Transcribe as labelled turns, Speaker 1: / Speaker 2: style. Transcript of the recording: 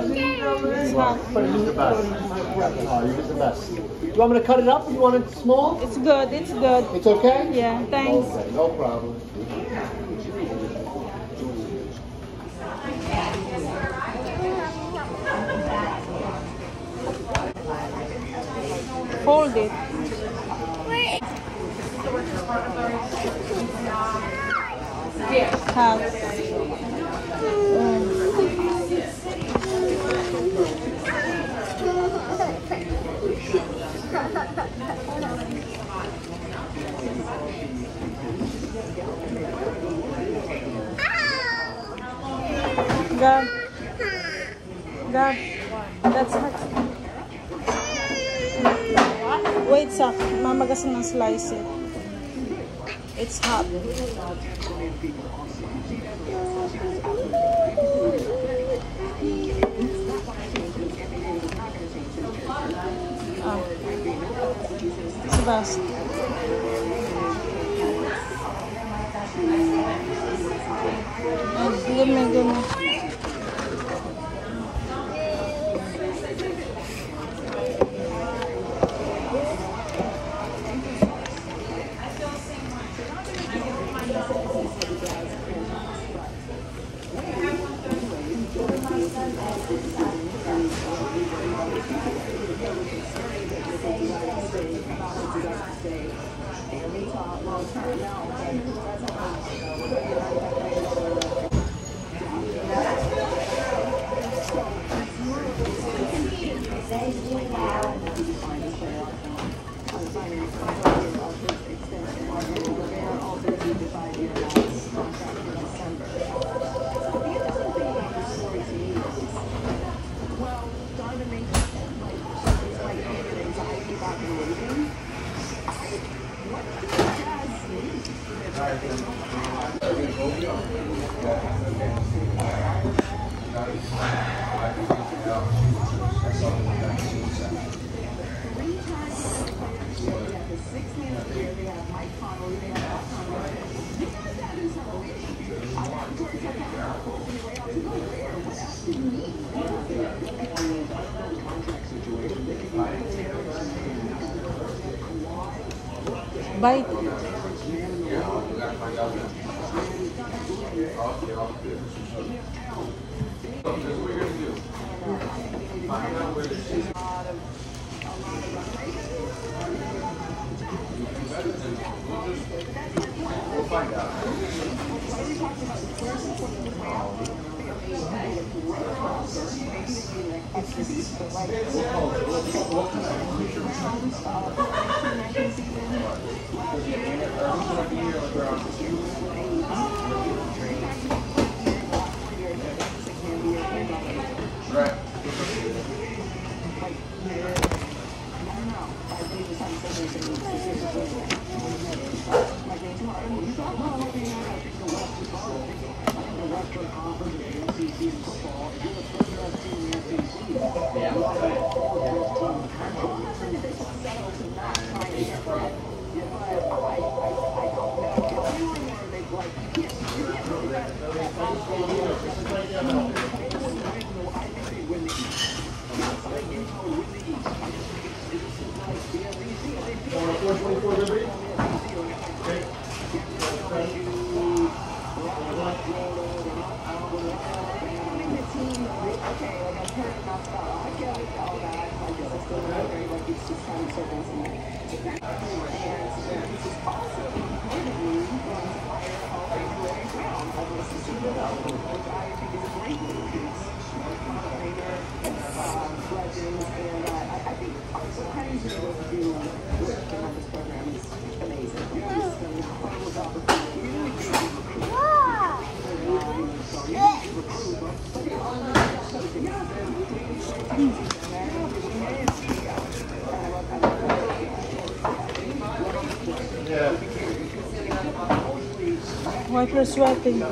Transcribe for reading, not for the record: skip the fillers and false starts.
Speaker 1: It's hot.
Speaker 2: But you're the best. Oh, you're the best. You want me to cut it up or you want it small?
Speaker 1: It's good. It's good.
Speaker 2: It's okay?
Speaker 1: Yeah, thanks.
Speaker 2: Okay, no problem.
Speaker 1: Fold it. Hot. Gab. Gab. That's hot. Wait, Sak. Mama kasi nang slice it. It's hot. It's the best. Give me. Bite.
Speaker 2: We'll find out. Right.
Speaker 1: Why you're sweating?